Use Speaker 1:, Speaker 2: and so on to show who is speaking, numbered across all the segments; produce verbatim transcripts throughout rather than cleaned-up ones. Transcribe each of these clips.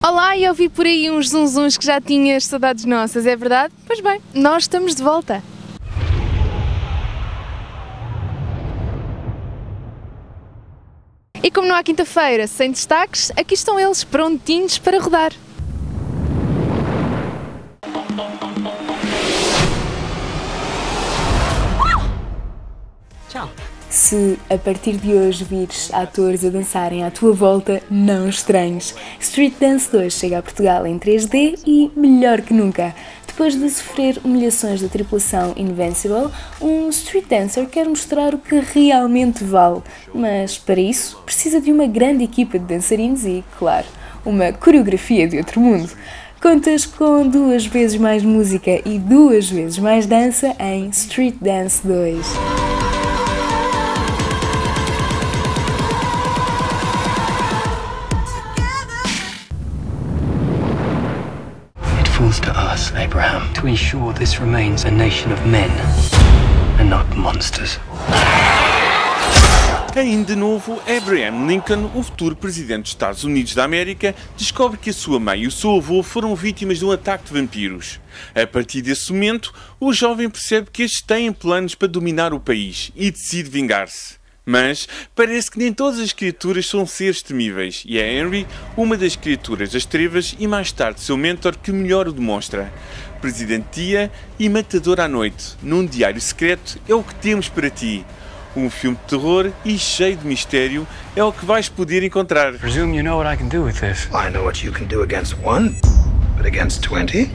Speaker 1: Olá, e ouvi por aí uns zunzuns que já tinhas saudades nossas, é verdade? Pois bem, nós estamos de volta. E como não há quinta-feira sem destaques, aqui estão eles prontinhos para rodar.
Speaker 2: Tchau.
Speaker 3: Se a partir de hoje vires atores a dançarem à tua volta, não estranhes. Street Dance dois chega a Portugal em três D e melhor que nunca. Depois de sofrer humilhações da tripulação Invincible, um street dancer quer mostrar o que realmente vale. Mas para isso precisa de uma grande equipa de dançarinos e, claro, uma coreografia de outro mundo. Contas com duas vezes mais música e duas vezes mais dança em Street Dance dois.
Speaker 4: Falls to us, Abraham, to ensure this remains a nation of men and not monsters.
Speaker 5: Ainda novo, Abraham Lincoln, o futuro presidente dos Estados Unidos da América, descobre que a sua mãe e o seu avô foram vítimas de um ataque de vampiros. A partir desse momento, o jovem percebe que estes têm planos para dominar o país e decide vingar-se. Mas parece que nem todas as criaturas são seres temíveis, e é Henry, uma das criaturas das trevas e mais tarde seu mentor, que melhor o demonstra. Presidente dia e matador à noite, num diário secreto é o que temos para ti. Um filme de terror e cheio de mistério é o que vais poder encontrar.
Speaker 4: Presume you know what I can do with this.
Speaker 6: I know what you can do against one, but against twenty?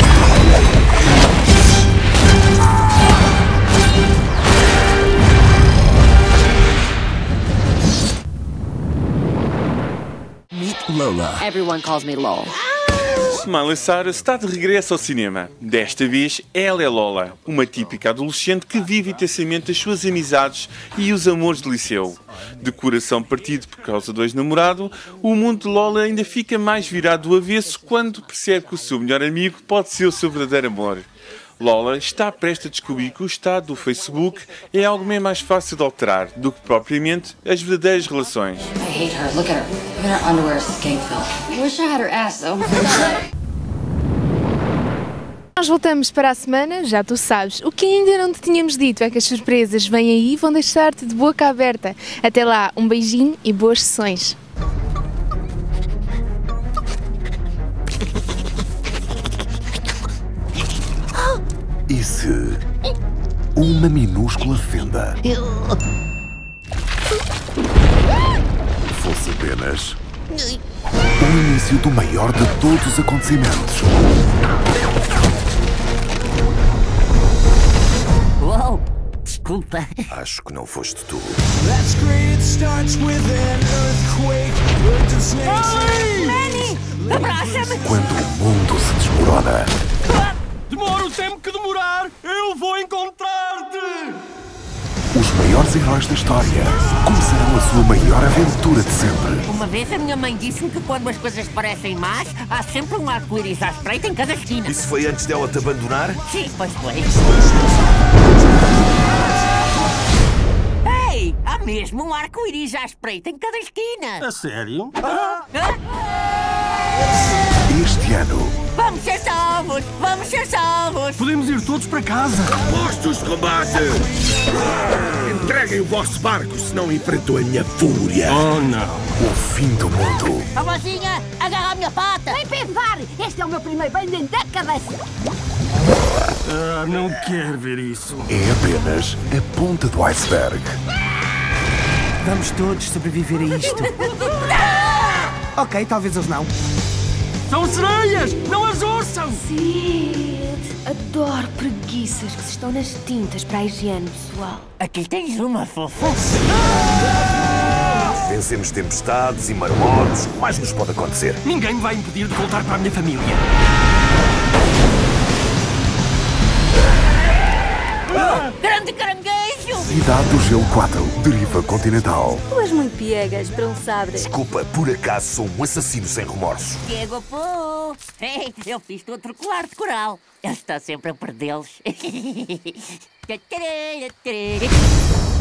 Speaker 2: Lola.
Speaker 7: Everyone calls me Lol.
Speaker 5: Miley Cyrus está de regresso ao cinema. Desta vez, ela é Lola, uma típica adolescente que vive intensamente as suas amizades e os amores de liceu. De coração partido por causa do ex-namorado, o mundo de Lola ainda fica mais virado do avesso quando percebe que o seu melhor amigo pode ser o seu verdadeiro amor. Lola está prestes a descobrir que o estado do Facebook é algo bem mais fácil de alterar do que propriamente as verdadeiras relações.
Speaker 7: I hate her. Look at her. Even her underwear is skank filled. I wish I had her ass though.
Speaker 1: Nós voltamos para a semana, já tu sabes. O que ainda não te tínhamos dito é que as surpresas vêm aí e vão deixar-te de boca aberta. Até lá, um beijinho e boas sessões.
Speaker 8: E se uma minúscula fenda fosse apenas o início do maior de todos os acontecimentos?
Speaker 2: Uau, desculpa.
Speaker 8: Acho que não foste tu.
Speaker 2: Manny, abraça-me.
Speaker 8: Quando o mundo se desmorona,
Speaker 9: Demora o tempo que demorar, eu vou encontrar-te!
Speaker 8: os maiores heróis da história começarão a sua maior aventura de sempre.
Speaker 2: Uma vez a minha mãe disse-me que quando as coisas parecem más, há sempre um arco-íris à espreita em cada esquina.
Speaker 6: Isso foi antes dela te abandonar?
Speaker 2: Sim, pois foi. Ei, há mesmo um arco-íris à espreita em cada esquina.
Speaker 9: A sério?
Speaker 8: Este ano,
Speaker 2: Vamos ser salvos! Vamos ser salvos!
Speaker 9: Podemos ir todos para casa.
Speaker 6: Postos de combate! Entreguem o vosso barco, senão enfrentou a minha fúria.
Speaker 9: Oh, não.
Speaker 8: o fim do mundo.
Speaker 2: A vozinha, agarra a minha pata!
Speaker 10: Vem pensar! Este é o meu primeiro bem dentro da cabeça!
Speaker 9: Ah, não quero ver isso.
Speaker 8: É apenas a ponta do iceberg.
Speaker 11: Vamos todos sobreviver a isto. Ok, talvez eles não.
Speaker 9: São sereias! Não as ouçam!
Speaker 10: Sim! Adoro preguiças que se estão nas tintas para a higiene pessoal.
Speaker 2: Aqui tens uma fofa.
Speaker 6: Vencemos tempestades e marmotos. O mais nos pode acontecer?
Speaker 9: Ninguém me vai impedir de voltar para a minha família.
Speaker 2: Grande caranguejo!
Speaker 8: Idade do Gelo quatro, Deriva Continental.
Speaker 10: Tu és muito piegas para um sabre.
Speaker 6: Desculpa, por acaso sou um assassino sem remorsos.
Speaker 2: Diego Pô! Ei, eu fiz outro colar de coral. Ele está sempre a perdê-los.